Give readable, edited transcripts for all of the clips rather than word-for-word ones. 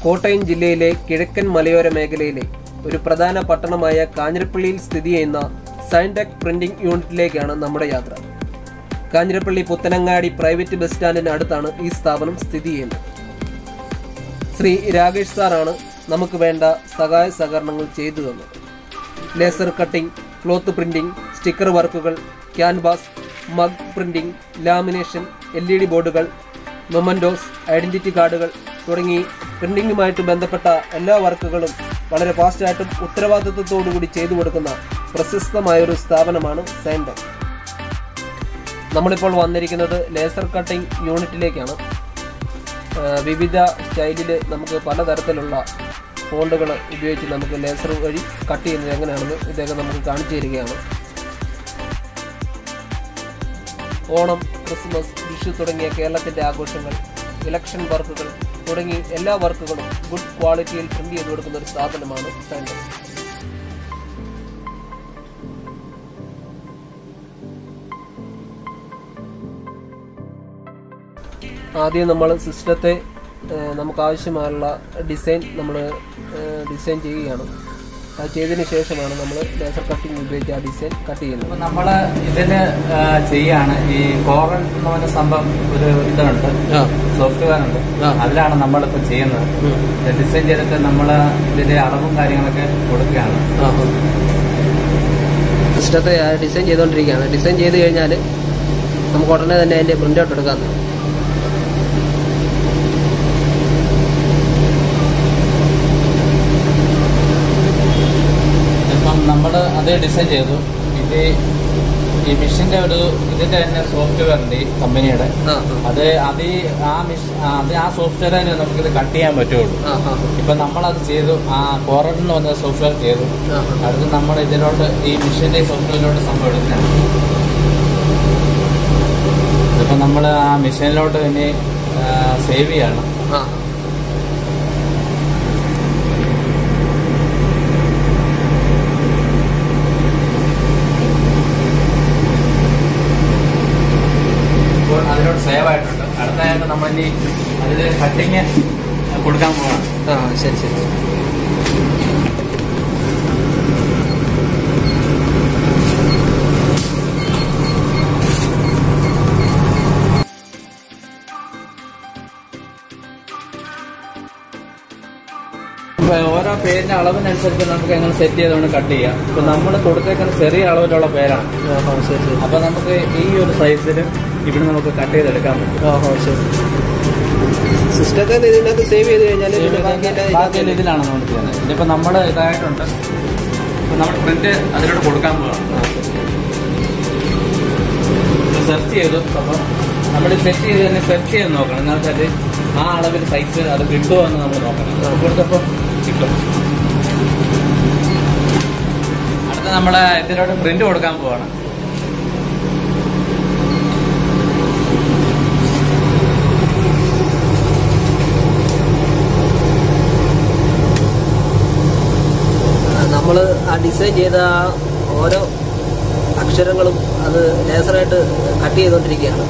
കോട്ടയം ജില്ലയിലെ കിഴക്കൻ മലയോര മേഖലയിലെ ഒരു പ്രധാന പട്ടണമായ കാഞ്ഞിരപ്പള്ളിയിൽ സ്ഥിതി ചെയ്യുന്ന signtech പ്രിന്റിംഗ് യൂണിറ്റിലേക്കാണ് നമ്മുടെ യാത്ര. കാഞ്ഞിരപ്പള്ളി പുത്തനങ്ങാടി പ്രൈവറ്റ് ബസ് സ്റ്റാൻഡിന് അടുത്താണ് ഈ സ്ഥാപനം സ്ഥിതി ചെയ്യുന്നത്. ശ്രീ രാകേഷ് സാറാണ് നമുക്ക് വേണ്ട സഹായ സഹകരണങ്ങൾ ചെയ്തു തന്നത്. Laser cutting, cloth printing, sticker വർക്കുകൾ, canvas, mug printing, lamination, LED ബോർഡുകൾ, മൊമൻറ്റോസ്, ഐഡന്റിറ്റി കാർഡുകൾ തുടങ്ങി പ്രിന്റിംഗുമായിട്ട് ബന്ധപ്പെട്ട എല്ലാ വർക്കുകളും വളരെ ഫാസ്റ്റായിട്ടും ഉത്തരവാദിത്വത്തോടുകൂടി ചെയ്തു കൊടുക്കുന്ന പ്രശസ്തമായൊരു സ്ഥാപനമാണ് signtech. നമ്മളിപ്പോൾ വന്നിരിക്കുന്നത് ലേസർ കട്ടിംഗ് യൂണിറ്റിലേക്കാണ്. വിവിധ സ്റ്റൈലിൽ നമുക്ക് പലതരത്തിലുള്ള ഫോണ്ടുകൾ ഉപയോഗിച്ച് നമുക്ക് ലേസർ വഴി കട്ട് ചെയ്യുന്നത് എങ്ങനെയാണെന്ന് ഇദ്ദേഹം നമുക്ക് കാണിച്ചു തരികയാണ്. ഓണം, ക്രിസ്മസ്, വിഷു തുടങ്ങിയ കേരളത്തിൻ്റെ ആഘോഷങ്ങൾ, ഇലക്ഷൻ വർക്കുകൾ തുടങ്ങി എല്ലാ വർക്കുകളും ഗുഡ് ക്വാളിറ്റിയിൽ പ്രിന്റ് ചെയ്ത് കൊടുക്കുന്ന ഒരു സ്ഥാപനമാണ് signtech. ആദ്യം നമ്മൾ സിസ്റ്റത്തെ നമുക്ക് ആവശ്യമായുള്ള ഡിസൈൻ ഡിസൈൻ ചെയ്യുകയാണ്. അത് ചെയ്തതിന് ശേഷമാണ് നമ്മൾ ലേസർ കട്ടിംഗ് ഉപയോഗിച്ച് ആ ഡിസൈൻ കട്ട് ചെയ്യുന്നത്. നമ്മൾ ഇതിന് ചെയ്യാണ് ഈ കോറൽ എന്ന് പറഞ്ഞ സംഭവം ഒരു ഇതുണ്ട്, സോഫ്റ്റ്വെയർ ഉണ്ട്. അതിലാണ് നമ്മളിപ്പോൾ ചെയ്യുന്നത്. ഡിസൈൻ ചെയ്തിട്ട് നമ്മൾ ഇതിന്റെ അളവും കാര്യങ്ങളൊക്കെ കൊടുക്കുകയാണ്. സിസ്റ്റത്തെ ഡിസൈൻ ചെയ്തുകൊണ്ടിരിക്കുകയാണ്. ഡിസൈൻ ചെയ്ത് കഴിഞ്ഞാൽ നമുക്ക് ഉടനെ തന്നെ അതിന്റെ പ്രിന്റ് ഔട്ട് എടുക്കാവുന്നതാണ്. നമ്മൾ അതേ ഡിസൈൻ ചെയ്തു. ഈ മെഷീന്റെ ഇതിന്റെ തന്നെ സോഫ്റ്റ്വെയർ ഉണ്ട് ഈ കമ്പനിയുടെ. അത് ആ സോഫ്റ്റ്വെയർ തന്നെ നമുക്കിത് കട്ട് ചെയ്യാൻ പറ്റുള്ളൂ. ഇപ്പൊ നമ്മളത് ചെയ്തു. ആ കോറൽ എന്ന് പറഞ്ഞ സോഫ്റ്റ്വെയർ ചെയ്തു. അടുത്ത് നമ്മൾ ഇതിലോട്ട് ഈ മെഷീന്റെ സോഫ്റ്റ്വെയറിലോട്ട് സംഭവം എടുക്കുകയാണ്. ഇപ്പൊ നമ്മൾ ആ മെഷീനിലോട്ട് ഇനി സേവ് ചെയ്യണം. അതിലോട്ട് സേവ് ആയിട്ടുണ്ട്. അടുത്തായിട്ട് നമ്മൾ ഇനി അതിൽ കട്ടിങ് കൊടുക്കാൻ പോവാണ്. ശരി ശരി. ഓരോ പേരിന്റെ അളവിനനുസരിച്ച് നമുക്ക് എങ്ങനെ സെറ്റ് ചെയ്തുകൊണ്ട് കട്ട് ചെയ്യാം. ഇപ്പൊ നമ്മൾ കൊടുത്തേക്കുന്ന ചെറിയ അളവിലുള്ള പേരാണ്. അപ്പൊ നമുക്ക് ഈ ഒരു സൈസിൽ ഇവിടെ നമുക്ക് കട്ട് ചെയ്തെടുക്കാൻ പറ്റും. സിസ്റ്റത്തെ ഇതിനകത്ത് സേവ് ചെയ്ത് കഴിഞ്ഞാൽ ഇതിലാണ് നമ്മൾ ചെയ്യുന്നത്. ഇതിപ്പോ നമ്മുടെ ഇതായിട്ടുണ്ട്. നമ്മൾ പ്രിന്റ് അതിലൂടെ കൊടുക്കാൻ പോവാണ്. സെർച്ച് ചെയ്തു. അപ്പൊ നമ്മൾ സെറ്റ് ചെയ്ത് തന്നെ സെർച്ച് ചെയ്ത് നോക്കണം. എന്താ വെച്ചാൽ ആ അളവിൽ സൈസ് അത് കിട്ടുമോ എന്ന് നമ്മൾ നോക്കണം. കൊടുത്തപ്പോൾ കിട്ടും. അടുത്ത നമ്മള് ഇതിലോട്ട് പ്രിന്റ് കൊടുക്കാൻ പോവാണ്. നമ്മൾ ആ ഡിസൈൻ ചെയ്ത ഓരോ അക്ഷരങ്ങളും അത് ലേസറായിട്ട് കട്ട് ചെയ്തുകൊണ്ടിരിക്കുകയാണ്.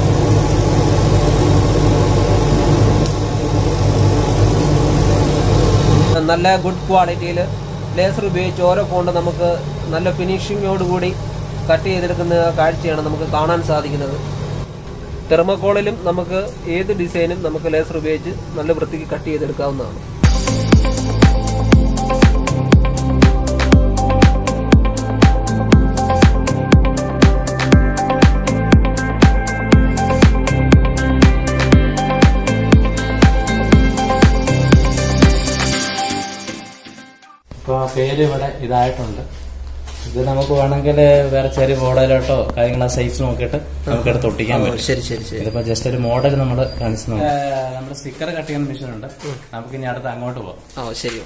നല്ല ഗുഡ് ക്വാളിറ്റിയിൽ ലേസർ ഉപയോഗിച്ച് ഓരോ ഫോണ്ട് നമുക്ക് നല്ല ഫിനിഷിങ്ങോടുകൂടി കട്ട് ചെയ്തെടുക്കുന്ന കാഴ്ചയാണ് നമുക്ക് കാണാൻ സാധിക്കുന്നത്. തെർമോക്കോളിലും നമുക്ക് ഏത് ഡിസൈനും നമുക്ക് ലേസർ ഉപയോഗിച്ച് നല്ല വൃത്തിക്ക് കട്ട് ചെയ്തെടുക്കാവുന്നതാണ്. ഇപ്പോൾ പേര് ഇവിടെ ഇതായിട്ടുണ്ട്. ഇത് നമുക്ക് വേണമെങ്കിൽ വേറെ ചെറിയ മോഡലോട്ടോ കാര്യങ്ങളോ സൈസ് നോക്കിയിട്ട് നമുക്ക് എടുത്ത് ഒട്ടിക്കാൻ പറ്റും. ശരി ശരി ശരി. ഇതിപ്പോ ജസ്റ്റ് ഒരു മോഡൽ നമ്മൾ കാണിച്ചു നോക്കാം. നമ്മുടെ സ്റ്റിക്കർ കട്ട് ചെയ്യുന്ന മെഷീൻ ഉണ്ട്. നമുക്ക് ഇനി അടുത്ത് അങ്ങോട്ട് പോകാം. ശരി.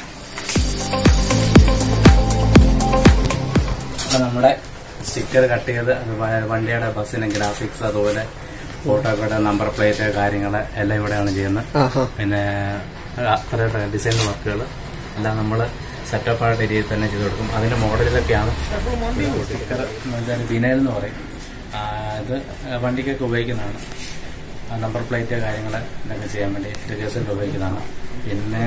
നമ്മുടെ സ്റ്റിക്കർ കട്ട് ചെയ്ത് വണ്ടിയുടെ ബസ്സിന് ഗ്രാഫിക്സ്, അതുപോലെ ഫോട്ടോയുടെ നമ്പർ പ്ലേറ്റ് കാര്യങ്ങള് എല്ലാം ഇവിടെയാണ് ചെയ്യുന്നത്. പിന്നെ ഡിസൈൻ വർക്കുകൾ എല്ലാം നമ്മൾ സെറ്റപ്പ് ആയിട്ട് രീതിയിൽ തന്നെ ചെയ്ത് കൊടുക്കും. അതിന്റെ മോഡലിലൊക്കെയാണ് സ്റ്റിക്കർ. വിനയൽ എന്ന് പറയും. ഇത് വണ്ടിക്കൊക്കെ ഉപയോഗിക്കുന്നതാണ്. നമ്പർ പ്ലേറ്റ് കാര്യങ്ങൾ ഇതൊക്കെ ചെയ്യാൻ വേണ്ടി കേസിൽ ഉപയോഗിക്കുന്നതാണ്. പിന്നെ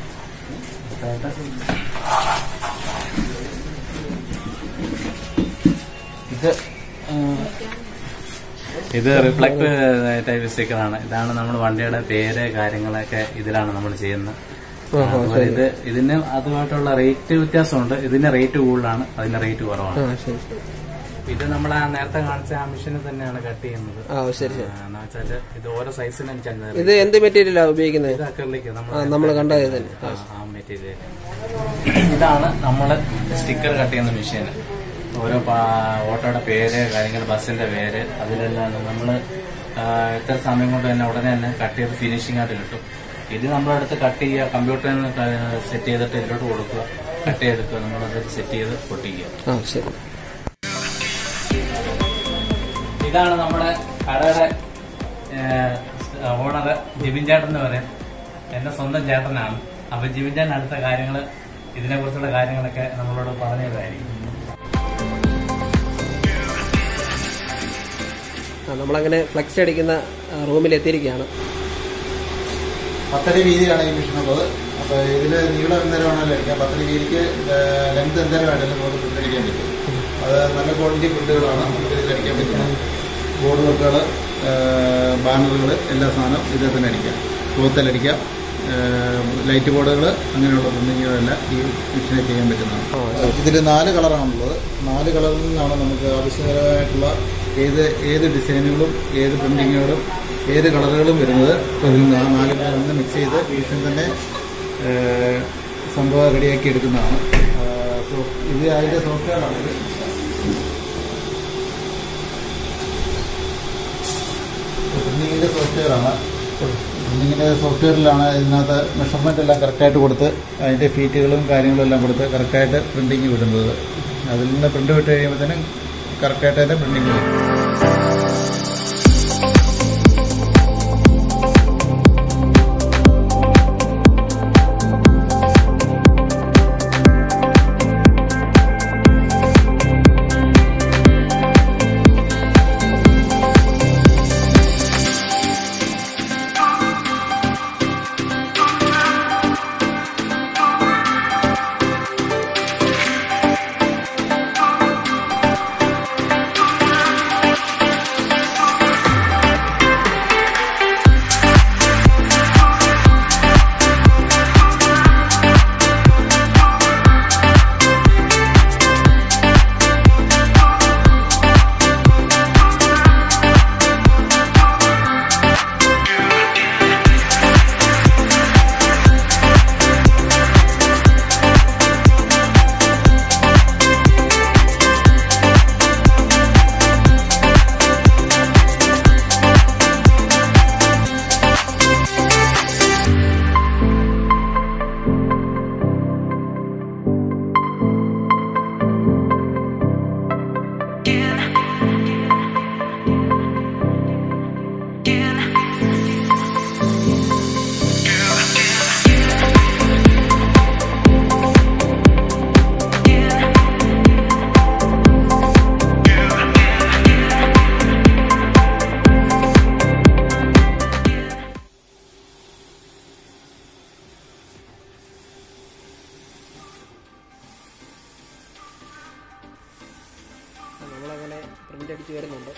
ഇത് റിഫ്ലക്ട് ടൈപ്പ് സ്റ്റിക്കറാണ്. ഇതാണ് നമ്മൾ വണ്ടിയുടെ പേര് കാര്യങ്ങളൊക്കെ ഇതിലാണ് നമ്മൾ ചെയ്യുന്നത്. ഇതിന് അതുമായിട്ടുള്ള റേറ്റ് വ്യത്യാസമുണ്ട്. ഇതിന്റെ റേറ്റ് കൂടുതലാണ്, അതിന്റെ റേറ്റ് കുറവാണ്. ഇത് നമ്മൾ നേരത്തെ കാണിച്ച ആ മെഷീനിൽ തന്നെയാണ് കട്ട് ചെയ്യുന്നത്. എന്ന് വെച്ചാല് ഇത് ഓരോ സൈസിനനുസരിച്ച്. ഇത് എന്ത് മെറ്റീരിയലാണ് ഉപയോഗിക്കുന്നത്? ഇത് അക്രിലിക് നമ്മൾ കണ്ടത് ആ മെറ്റീരിയൽ. ഇതാണ് നമ്മള് സ്റ്റിക്കർ കട്ട് ചെയ്യുന്ന മെഷീൻ. ഓരോ ഓട്ടോയുടെ പേര് കാര്യങ്ങൾ, ബസ്സിന്റെ പേര്, അതിലെല്ലാം നമ്മള് എത്ര സമയം കൊണ്ട് തന്നെ ഉടനെ തന്നെ കട്ട് ചെയ്ത് ഫിനിഷിംഗ് ആയിട്ട് കിട്ടും. ഇത് നമ്മളടുത്ത് കട്ട് ചെയ്യുക, കമ്പ്യൂട്ടറിൽ നിന്ന് സെറ്റ് ചെയ്തിട്ട് ഇതിലോട്ട് കൊടുക്കുക, കട്ട് ചെയ്തെടുക്കുക, നമ്മളത് സെറ്റ് ചെയ്ത് പൊട്ടിക്കുക. ഇതാണ് നമ്മുടെ കടയുടെ ഓണർ ജിബിൻ ചേട്ടൻ എന്ന് പറയും. എന്റെ സ്വന്തം ചേട്ടനാണ്. അപ്പൊ ജിബിൻ ചേട്ടൻ അടുത്ത കാര്യങ്ങൾ, ഇതിനെ കുറിച്ചുള്ള കാര്യങ്ങളൊക്കെ നമ്മളോട് പറഞ്ഞതായിരിക്കും. നമ്മളങ്ങനെ ഫ്ലെക്സ് അടിക്കുന്ന റൂമിൽ എത്തിയിരിക്കുകയാണ്. 10 അടി വീതിയാണ് ഈ മെഷീനുള്ളത്. അപ്പോൾ ഇതിൽ നീളം എന്തേരം വേണമെങ്കിലും അടിക്കാം. 10 അടി വീതിക്ക് ലെങ്ത് എന്തേരം വേണമെങ്കിലും നമുക്ക് പ്രിന്റ് അടിക്കാൻ പറ്റും. അത് നല്ല ക്വാളിറ്റി പ്രിന്റുകളാണ് നമുക്ക് ഇതിൽ അടിക്കാൻ പറ്റുന്നത്. ബോർഡ് വർക്കുകൾ, ബാനറുകൾ, എല്ലാ സാധനവും ഇതിൽ തന്നെ അടിക്കാം. ക്ലോത്തിലടിക്കാം, ലൈറ്റ് ബോർഡുകൾ, അങ്ങനെയുള്ള പ്രിന്റിങ്ങുകളെല്ലാം ഈ മെഷീനിൽ ചെയ്യാൻ പറ്റുന്നതാണ്. ഇതിൽ 4 കളറാണുള്ളത്. 4 കളറിൽ നിന്നാണ് നമുക്ക് ആവശ്യകരമായിട്ടുള്ള ഏത് ഡിസൈനുകളും ഏത് പ്രിന്റിങ്ങുകളും ഏത് കളറുകളും വരുന്നത്. അതിൽ 4 കളറിൽ മിക്സ് ചെയ്ത് മെഷീൻ തന്നെ സംഭവം റെഡിയാക്കി എടുക്കുന്നതാണ്. ഇത് അതിൻ്റെ സോഫ്റ്റ്വെയറാണിത്. പ്രിന്റിങ്ങിൻ്റെ സോഫ്റ്റ്വെയറാണ്. പ്രിന്റിങ്ങിൻ്റെ സോഫ്റ്റ്വെയറിലാണ് ഇതിനകത്ത് മെഷർമെൻ്റ് എല്ലാം കറക്റ്റായിട്ട് കൊടുത്ത് അതിൻ്റെ ഫീറ്റുകളും കാര്യങ്ങളും എല്ലാം കൊടുത്ത് കറക്റ്റായിട്ട് പ്രിന്റിങ് വിടുന്നത്. അതിൽ നിന്ന് പ്രിന്റ് വിട്ട് കഴിയുമ്പോഴത്തേനും കറക്റ്റായിട്ട് തന്നെ പ്രിന്റിങ് വരും. നമ്മളങ്ങനെ പ്രിന്റ് അടിച്ച് വരുന്നുണ്ട്.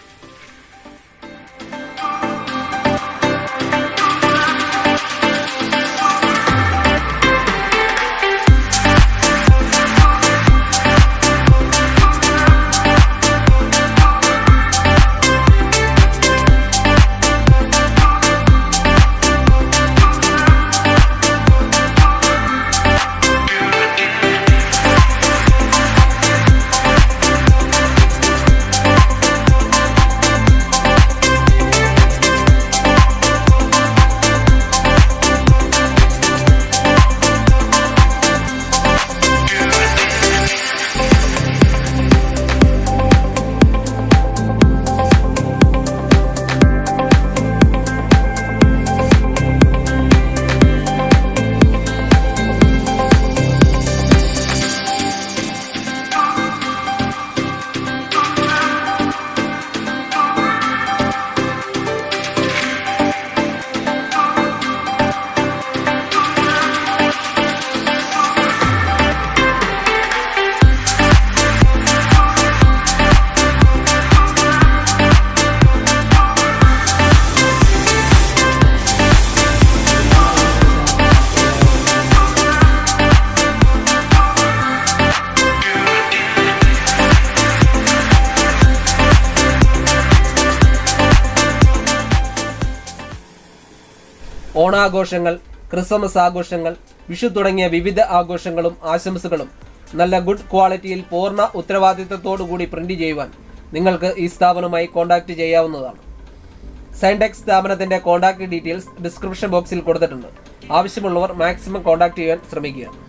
ഓണാഘോഷങ്ങൾ, ക്രിസ്മസ് ആഘോഷങ്ങൾ, വിഷു തുടങ്ങിയ വിവിധ ആഘോഷങ്ങളും ആശംസകളും നല്ല ഗുഡ് ക്വാളിറ്റിയിൽ പൂർണ്ണ ഉത്തരവാദിത്തത്തോടുകൂടി പ്രിന്റ് ചെയ്യുവാൻ നിങ്ങൾക്ക് ഈ സ്ഥാപനവുമായി കോൺടാക്ട് ചെയ്യാവുന്നതാണ്. സൈൻടെക് സ്ഥാപനത്തിന്റെ കോൺടാക്ട് ഡീറ്റെയിൽസ് ഡിസ്ക്രിപ്ഷൻ ബോക്സിൽ കൊടുത്തിട്ടുണ്ട്. ആവശ്യമുള്ളവർ മാക്സിമം കോൺടാക്ട് ചെയ്യാൻ ശ്രമിക്കുക.